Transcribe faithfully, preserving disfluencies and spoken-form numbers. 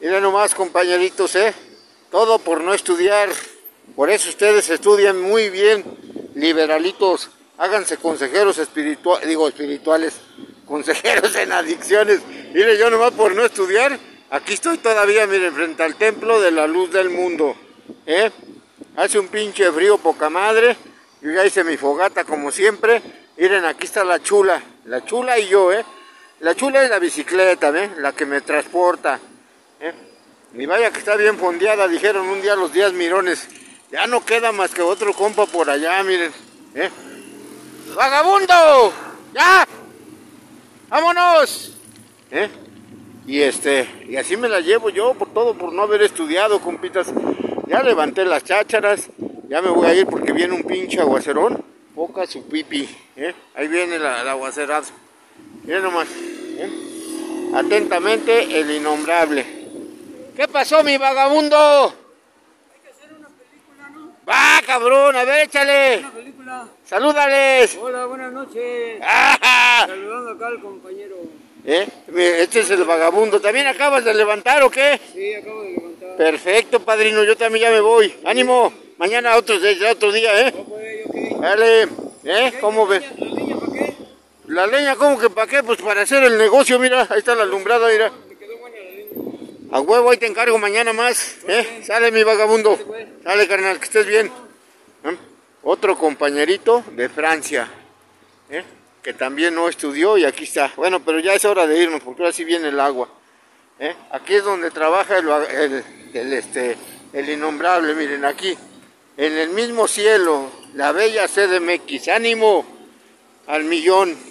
Miren nomás, compañeritos, ¿eh? Todo por no estudiar. Por eso ustedes estudian muy bien, liberalitos. Háganse consejeros espirituales, digo espirituales, consejeros en adicciones. Miren, yo nomás por no estudiar, aquí estoy todavía, miren, frente al templo de la luz del mundo. ¿Eh? Hace un pinche frío poca madre. Yo ya hice mi fogata como siempre. Miren, aquí está la chula. La chula y yo, ¿eh? La chula es la bicicleta, ¿eh? La que me transporta. ¿Eh? Y vaya que está bien fondeada, dijeron un día los días mirones. Ya no queda más que otro compa por allá, miren. ¿Eh? ¡Vagabundo! ¡Ya! ¡Vámonos! ¿Eh? Y este, y así me la llevo yo, por todo, por no haber estudiado, compitas. Ya levanté las chácharas, ya me voy a ir porque viene un pinche aguacerón. Poca su pipi, ¿eh? Ahí viene la, el aguacerazo. Miren nomás, ¿eh? Atentamente, el innombrable. ¿Qué pasó, mi vagabundo? Hay que hacer una película, ¿no? Va, cabrón, a ver, échale. Una película. Salúdales. Hola, buenas noches. ¡Ah! Saludando acá al compañero. ¿Eh? Este es el vagabundo. ¿También acabas de levantar o qué? Sí, acabo de levantar. Perfecto, padrino, yo también ya me voy. ¡Ánimo! Mañana otro, otro día, ¿eh? Oh, pues, okay. Dale, ¿eh? ¿Cómo ves? ¿La leña para qué? La leña, ¿cómo que para qué? Pues para hacer el negocio, mira, ahí está la alumbrada, mira. Me quedó buena la leña. A huevo, ahí te encargo mañana más, ¿eh? Sale mi vagabundo. Sale, carnal, que estés bien. ¿Eh? Otro compañerito de Francia, ¿eh? Que también no estudió y aquí está. Bueno, pero ya es hora de irnos porque ahora sí viene el agua. ¿Eh? Aquí es donde trabaja el, el, el, este, el innombrable, miren, aquí. En el mismo cielo, la bella C D M X. ¡Ánimo! Al millón.